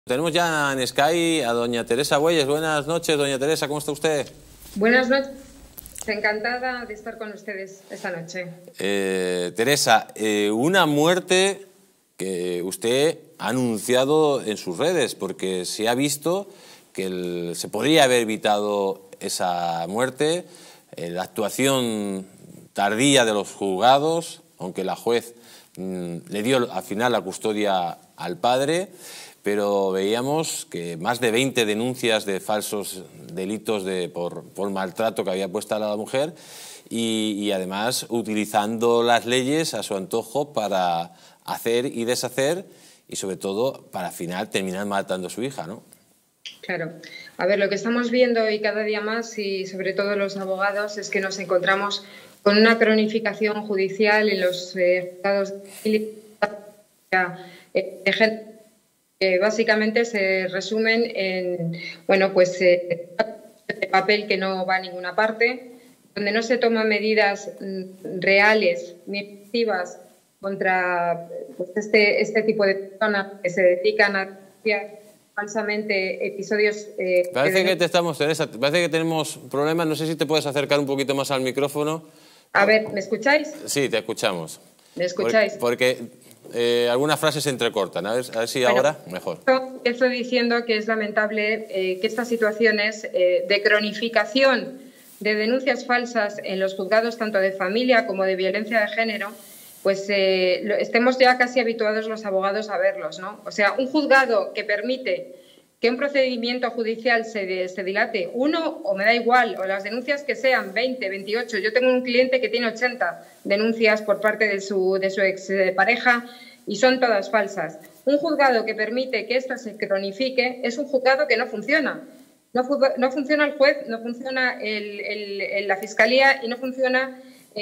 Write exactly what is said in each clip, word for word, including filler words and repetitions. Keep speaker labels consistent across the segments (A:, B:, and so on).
A: Tenemos ya en Sky a doña Teresa Bueyes. Buenas noches, doña Teresa, ¿cómo está usted?
B: Buenas noches, encantada de estar con ustedes esta noche.
A: Eh, Teresa, eh, una muerte que usted ha anunciado en sus redes, porque se ha visto que el, se podría haber evitado esa muerte, eh, la actuación tardía de los juzgados, aunque la juez mmm, le dio al final la custodia al padre, pero veíamos que más de veinte denuncias de falsos delitos de, por, por maltrato que había puesto a la mujer y, y además utilizando las leyes a su antojo para hacer y deshacer y sobre todo para al final terminar matando a su hija, ¿no?
B: Claro. A ver, lo que estamos viendo y cada día más, y sobre todo los abogados, es que nos encontramos con una cronificación judicial en los eh, juzgados de género que básicamente se resumen en, bueno, pues eh, de papel que no va a ninguna parte, donde no se toman medidas reales ni efectivas contra pues, este, este tipo de personas que se dedican a denunciar falsamente episodios. Eh,
A: parece que te estamos, Teresa, parece que tenemos problemas. No sé si te puedes acercar un poquito más al micrófono.
B: A ver, ¿me escucháis?
A: Sí, te escuchamos.
B: ¿Me escucháis?
A: Porque, porque eh, algunas frases se entrecortan. A ver, a ver si bueno, ahora mejor.
B: Estoy diciendo que es lamentable eh, que estas situaciones eh, de cronificación de denuncias falsas en los juzgados tanto de familia como de violencia de género, pues eh, lo, estemos ya casi habituados los abogados a verlos, ¿no? O sea, un juzgado que permite que un procedimiento judicial se, de, se dilate uno, o me da igual, o las denuncias que sean veinte, veintiocho. Yo tengo un cliente que tiene ochenta denuncias por parte de su, de su expareja y son todas falsas. Un juzgado que permite que esto se cronifique es un juzgado que no funciona. No, no funciona el juez, no funciona el, el, el, la fiscalía y no funciona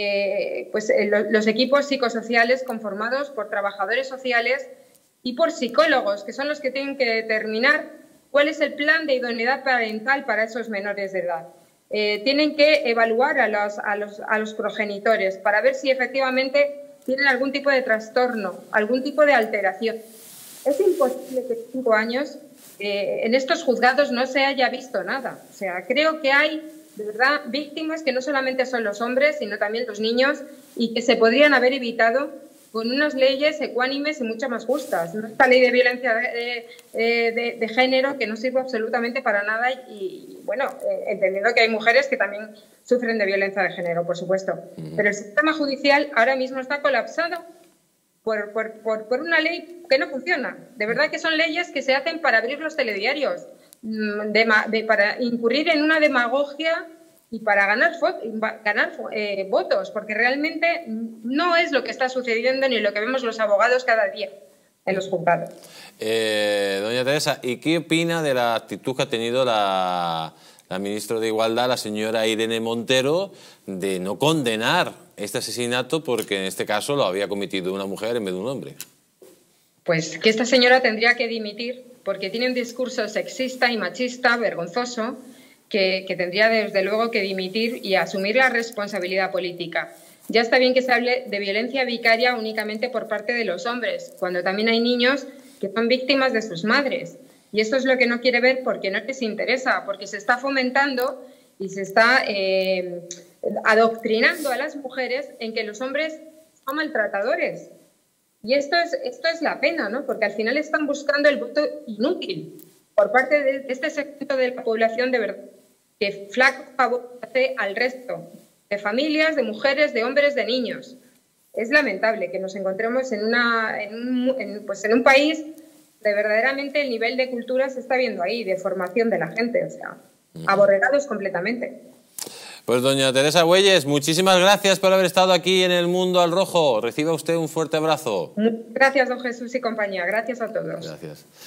B: eh, pues, el, los equipos psicosociales conformados por trabajadores sociales y por psicólogos, que son los que tienen que determinar cuál es el plan de idoneidad parental para esos menores de edad. Eh, tienen que evaluar a los, a, los, a los progenitores para ver si efectivamente tienen algún tipo de trastorno, algún tipo de alteración. Es imposible que en cinco años eh, en estos juzgados no se haya visto nada. O sea, creo que hay, de verdad, víctimas que no solamente son los hombres, sino también los niños, y que se podrían haber evitado con unas leyes ecuánimes y mucho más justas. Esta ley de violencia de, de, de, de género que no sirve absolutamente para nada y, y bueno, eh, entendiendo que hay mujeres que también sufren de violencia de género, por supuesto. Pero el sistema judicial ahora mismo está colapsado por, por, por, por una ley que no funciona. De verdad que son leyes que se hacen para abrir los telediarios, de, de, para incurrir en una demagogia y para ganar, ganar eh, votos, porque realmente no es lo que está sucediendo ni lo que vemos los abogados cada día en los juzgados.
A: Eh, doña Teresa, ¿y qué opina de la actitud que ha tenido la, la ministra de Igualdad, la señora Irene Montero, de no condenar este asesinato porque en este caso lo había cometido una mujer en vez de un hombre?
B: Pues que esta señora tendría que dimitir porque tiene un discurso sexista y machista vergonzoso, Que, que tendría desde luego que dimitir y asumir la responsabilidad política. Ya está bien que se hable de violencia vicaria únicamente por parte de los hombres, cuando también hay niños que son víctimas de sus madres. Y esto es lo que no quiere ver porque no les interesa, porque se está fomentando y se está eh, adoctrinando a las mujeres en que los hombres son maltratadores. Y esto es, esto es la pena, ¿no? Porque al final están buscando el voto inútil por parte de este segmento de la población de verdad, que flaco favor hace al resto de familias, de mujeres, de hombres, de niños. Es lamentable que nos encontremos en, una, en, un, en, pues en un país de verdaderamente el nivel de cultura se está viendo ahí, de formación de la gente, o sea, aborregados completamente.
A: Pues doña Teresa Bueyes, muchísimas gracias por haber estado aquí en El Mundo al Rojo. Reciba usted un fuerte abrazo.
B: Gracias, don Jesús y compañía. Gracias a todos.
A: Gracias.